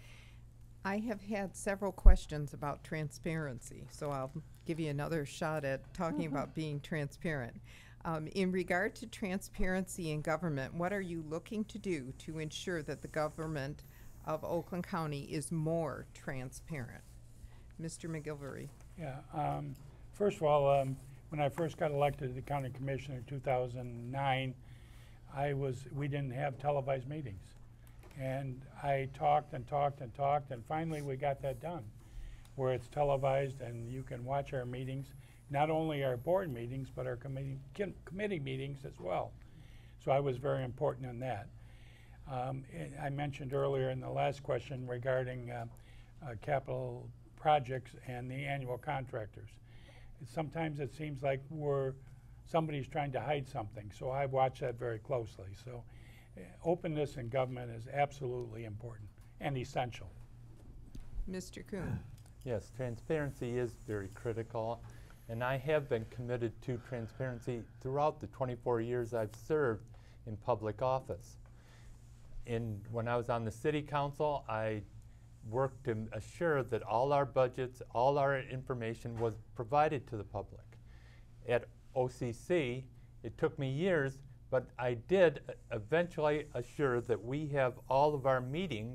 I have had several questions about transparency, so I'll give you another shot at talking mm-hmm. about being transparent. Um, in regard to transparency in government, what are you looking to do to ensure that the government of Oakland County is more transparent? Mister McGilvery. Yeah, um, first of all, um, when I first got elected to the county commissioner in two thousand nine, I was, we didn't have televised meetings. And I talked and talked and talked, and finally we got that done, where it's televised and you can watch our meetings, not only our board meetings, but our committee, committee meetings as well. So I was very important in that. Um, I mentioned earlier in the last question regarding uh, uh, capital projects and the annual contractors. Sometimes it seems like we're, somebody's trying to hide something, so I watch that very closely. So uh, openness in government is absolutely important and essential. Mister Kuhn. Yes, transparency is very critical, and I have been committed to transparency throughout the twenty-four years I've served in public office. In, when I was on the city council, I worked to assure that all our budgets, all our information was provided to the public. At O C C, it took me years, but I did eventually assure that we have all of our meetings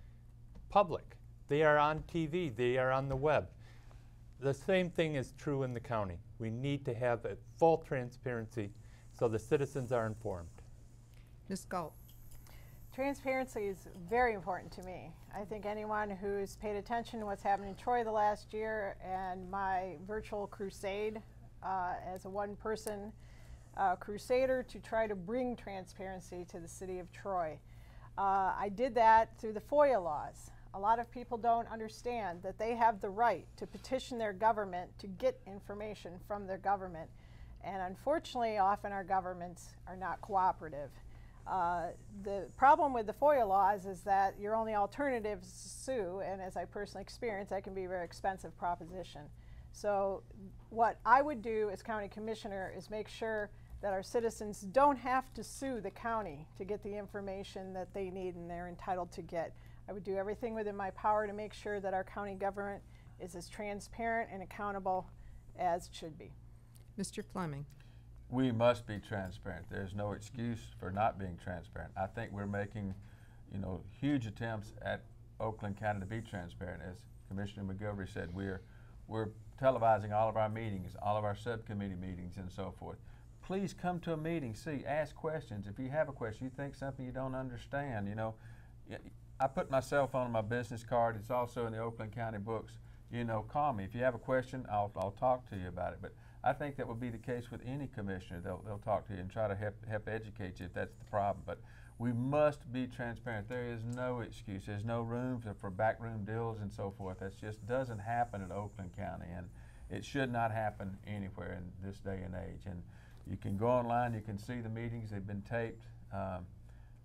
public. They are on T V, they are on the web. The same thing is true in the county. We need to have a full transparency so the citizens are informed. Miz Galt. Transparency is very important to me. I think anyone who's paid attention to what's happened in Troy the last year and my virtual crusade uh, as a one-person uh, crusader to try to bring transparency to the city of Troy. Uh, I did that through the FOIA laws. A lot of people don't understand that they have the right to petition their government to get information from their government. And unfortunately, often our governments are not cooperative. Uh, the problem with the FOIA laws is that your only alternative is to sue, and as I personally experienced, that can be a very expensive proposition. So what I would do as county commissioner is make sure that our citizens don't have to sue the county to get the information that they need and they're entitled to get. I would do everything within my power to make sure that our county government is as transparent and accountable as it should be. Mister Fleming. We must be transparent. There's no excuse for not being transparent. I think we're making, you know, huge attempts at Oakland County to be transparent. As Commissioner McGilvery said, we're, we're televising all of our meetings, all of our subcommittee meetings and so forth. Please come to a meeting, see, ask questions. If you have a question, you think something you don't understand, you know, I put my cell phone on my business card. It's also in the Oakland County books. You know, call me. If you have a question, I'll, I'll talk to you about it. But I think that would be the case with any commissioner. They'll, they'll talk to you and try to help, help educate you if that's the problem. But we must be transparent. There is no excuse. There's no room for, for backroom deals and so forth. That just doesn't happen in Oakland County, and it should not happen anywhere in this day and age. And you can go online, you can see the meetings. They've been taped. Um,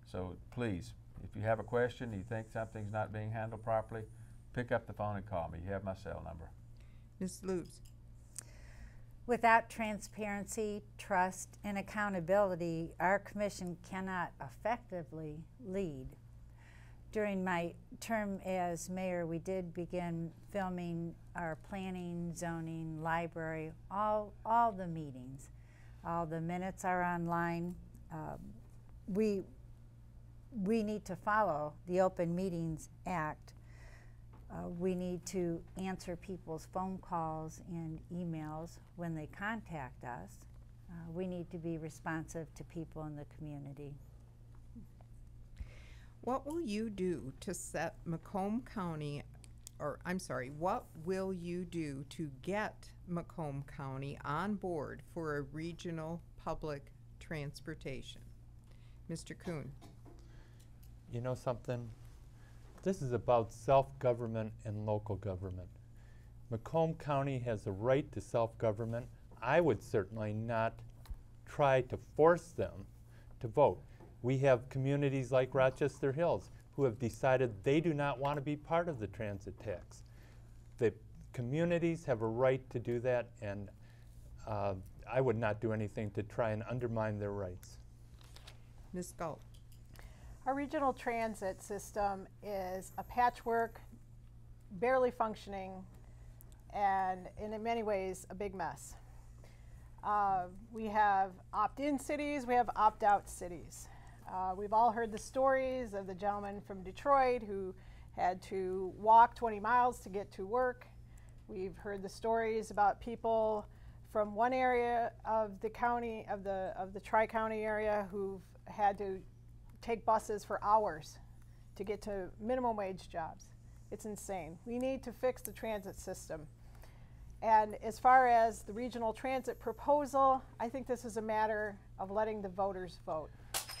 So please, if you have a question, you think something's not being handled properly, pick up the phone and call me. You have my cell number. Miz Lubes. Without transparency, trust, and accountability, our commission cannot effectively lead. During my term as mayor, we did begin filming our planning, zoning, library, all, all the meetings. All the minutes are online. Uh, we, we need to follow the Open Meetings Act. Uh, we need to answer people's phone calls and emails when they contact us. Uh, we need to be responsive to people in the community. What will you do to set Macomb County, or I'm sorry, what will you do to get Macomb County on board for a regional public transportation? Mister Kuhn. You know something? This is about self-government and local government. Macomb County has a right to self-government. I would certainly not try to force them to vote. We have communities like Rochester Hills who have decided they do not want to be part of the transit tax. The communities have a right to do that, and uh, I would not do anything to try and undermine their rights. Miz Galt. Our regional transit system is a patchwork, barely functioning, and in many ways a big mess. Uh, we have opt-in cities, we have opt-out cities. Uh, we've all heard the stories of the gentleman from Detroit who had to walk twenty miles to get to work. We've heard the stories about people from one area of the county, of the, of the Tri-County area, who've had to take buses for hours to get to minimum wage jobs. It's insane. We need to fix the transit system. And as far as the regional transit proposal, I think this is a matter of letting the voters vote.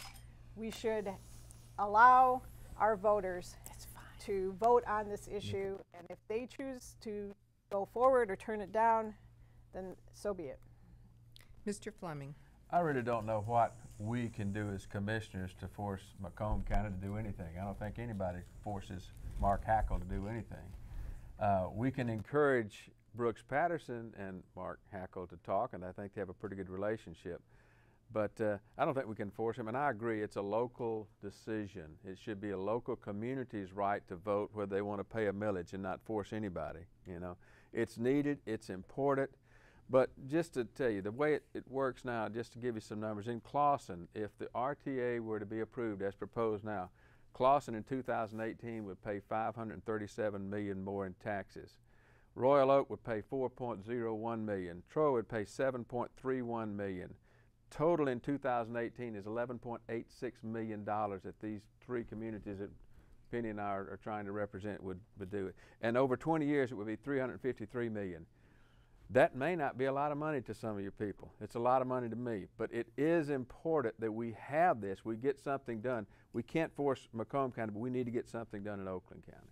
We should allow our voters to vote on this issue, and if they choose to go forward or turn it down, then so be it. Mister Fleming. I really don't know what we can do as commissioners to force Macomb County to do anything. I don't think anybody forces Mark Hackle to do anything. Uh, we can encourage Brooks Patterson and Mark Hackle to talk, and I think they have a pretty good relationship. But uh, I don't think we can force him, and I agree, it's a local decision. It should be a local community's right to vote whether they want to pay a millage and not force anybody, you know. It's needed, it's important, but just to tell you, the way it, it works now, just to give you some numbers, in Clawson, if the R T A were to be approved as proposed now, Clawson in two thousand eighteen would pay five hundred thirty-seven million dollars more in taxes. Royal Oak would pay four point zero one million dollars. Troy would pay seven point three one million dollars. Total in two thousand eighteen is eleven point eight six million dollars that these three communities that Penny and I are, are trying to represent would, would do it. And over twenty years, it would be three hundred fifty-three million dollars. That may not be a lot of money to some of your people. It's a lot of money to me, but it is important that we have this, we get something done. We can't force Macomb County, but we need to get something done in Oakland County.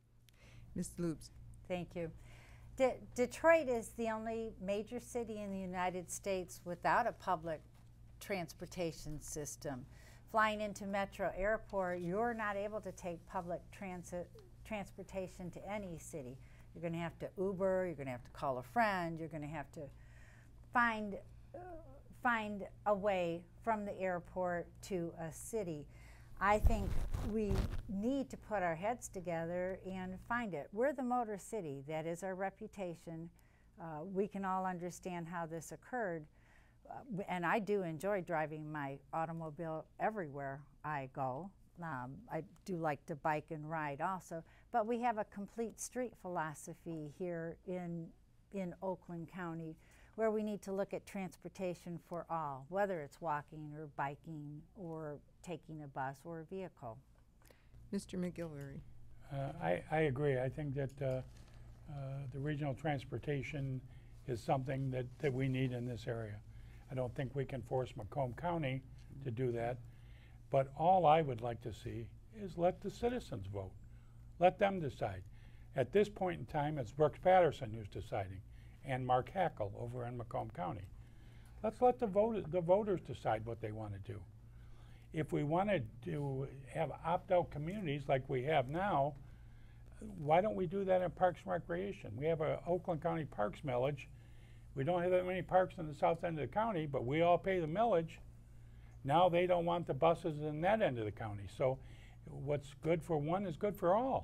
Miz Lubes. Thank you. De Detroit is the only major city in the United States without a public transportation system. Flying into Metro Airport, you're not able to take public transit transportation to any city. You're going to have to Uber, you're going to have to call a friend, you're going to have to find, uh, find a way from the airport to a city. I think we need to put our heads together and find it. We're the motor city. That is our reputation. Uh, we can all understand how this occurred. Uh, and I do enjoy driving my automobile everywhere I go. Um, I do like to bike and ride also. But we have a complete street philosophy here in, in Oakland County, where we need to look at transportation for all, whether it's walking or biking or taking a bus or a vehicle. Mister McGilvery. Uh, I, I agree. I think that uh, uh, the regional transportation is something that, that we need in this area. I don't think we can force Macomb County to do that, but all I would like to see is let the citizens vote. Let them decide. At this point in time, it's Brooks Patterson who's deciding, and Mark Hackle over in Macomb County. Let's let the, vote, the voters decide what they want to do. if we wanted to have opt-out communities like we have now, why don't we do that in Parks and Recreation? We have a Oakland County Parks millage. We don't have that many parks in the south end of the county, but we all pay the millage. Now they don't want the buses in that end of the county. So what's good for one is good for all.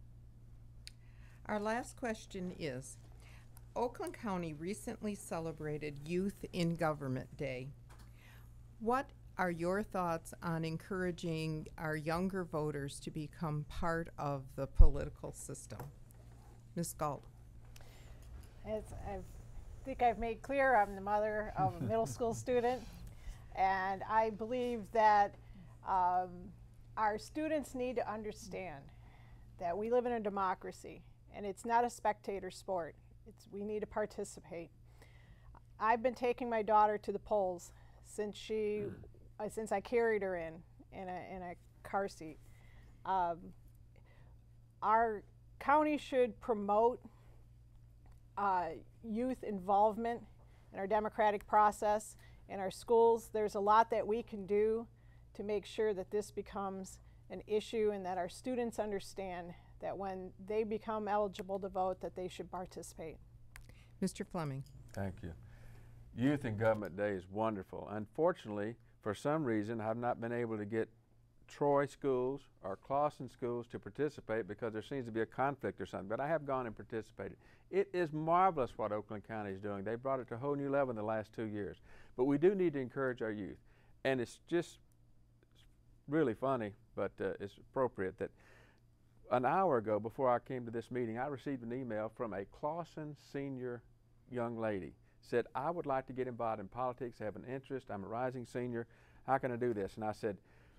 Our last question is, Oakland County recently celebrated Youth in Government Day. What are your thoughts on encouraging our younger voters to become part of the political system? Miz Galt. As I think I've made clear, I'm the mother of a middle school student, and I believe that um, our students need to understand that we live in a democracy, and it's not a spectator sport. It's, we need to participate. I've been taking my daughter to the polls since she, uh, since I carried her in in a, in a car seat. Um, our county should promote uh, youth involvement in our democratic process in our schools. There's a lot that we can do to make sure that this becomes an issue and that our students understand that when they become eligible to vote, that they should participate. Mister Fleming. Thank you. Youth in Government Day is wonderful. Unfortunately, for some reason, I've not been able to get Troy schools or Clawson schools to participate because there seems to be a conflict or something, but I have gone and participated. It is marvelous what Oakland County is doing. They brought it to a whole new level in the last two years. But we do need to encourage our youth. And it's just it's really funny, but uh, it's appropriate that an hour ago, before I came to this meeting, I received an email from a Clawson senior young lady. Said, I would like to get involved in politics, have an interest, I'm a rising senior, how can I do this? And I said,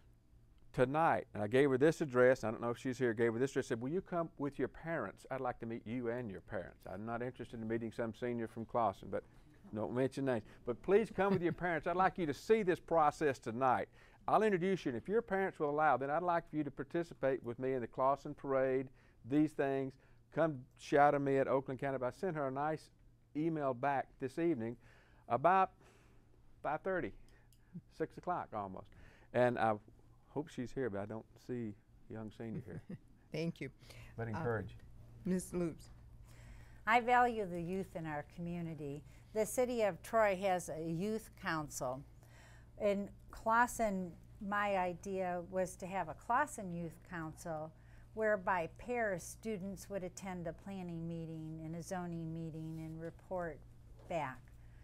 tonight, and I gave her this address, I don't know if she's here, gave her this address, said, will you come with your parents? I'd like to meet you and your parents. I'm not interested in meeting some senior from Clawson, but don't mention names. But please come with your parents. I'd like you to see this process tonight. I'll introduce you, and if your parents will allow, then I'd like for you to participate with me in the Clawson Parade, these things. Come shout at me at Oakland County. But I sent her a nice email back this evening about five thirty, six o'clock almost. And I hope she's here, but I don't see a young senior here. Thank you. But encourage. Uh, Miz Loops. I value the youth in our community. The city of Troy has a youth council. In Clawson, my idea was to have a Clawson Youth Council whereby pairs students would attend a planning meeting and a zoning meeting and report back.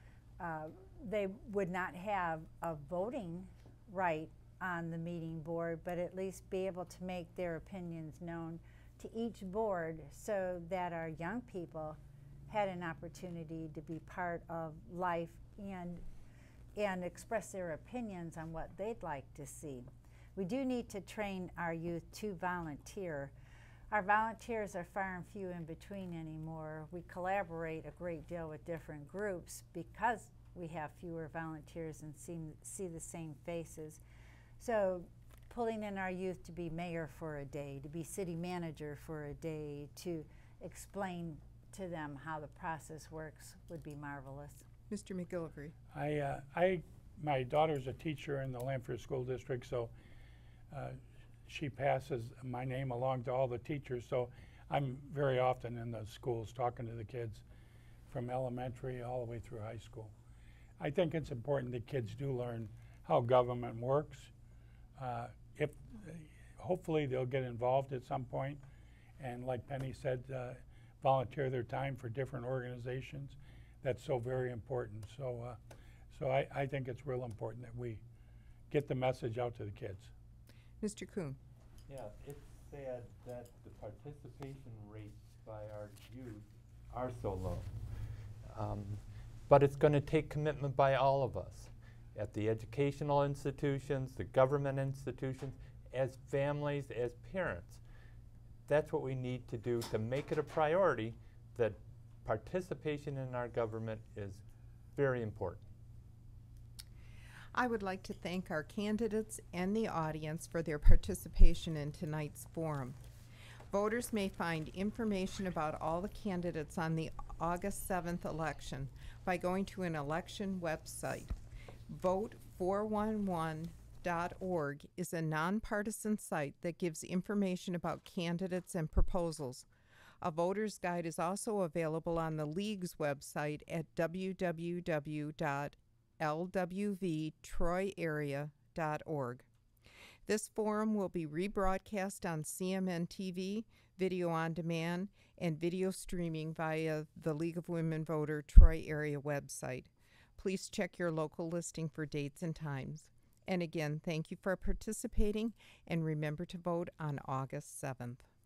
Uh, they would not have a voting right on the meeting board, but at least be able to make their opinions known to each board so that our young people had an opportunity to be part of life and and express their opinions on what they'd like to see. We do need to train our youth to volunteer. Our volunteers are far and few in between anymore. We collaborate a great deal with different groups because we have fewer volunteers and see, see the same faces. So pulling in our youth to be mayor for a day, to be city manager for a day, to explain to them how the process works would be marvelous. Mister McGillivray. I, uh, I, my daughter's a teacher in the Lanford School District, so uh, she passes my name along to all the teachers. So I'm very often in the schools talking to the kids from elementary all the way through high school. I think it's important that kids do learn how government works. Uh, if hopefully they'll get involved at some point, and like Penny said, uh, volunteer their time for different organizations. That's so very important. So, uh, so I, I think it's real important that we get the message out to the kids. Mister Kuhn. Yeah, it's sad that the participation rates by our youth are so low. Um, but it's going to take commitment by all of us at the educational institutions, the government institutions, as families, as parents. That's what we need to do to make it a priority that participation in our government is very important. I would like to thank our candidates and the audience for their participation in tonight's forum. Voters may find information about all the candidates on the August seventh election by going to an election website, vote four one one dot org is a nonpartisan site that gives information about candidates and proposals. A voter's guide is also available on the League's website at w w w dot l w v troy area dot org. This forum will be rebroadcast on C M N T V, video on demand, and video streaming via the League of Women Voter Troy area website. Please check your local listing for dates and times. And again, thank you for participating, and remember to vote on August seventh.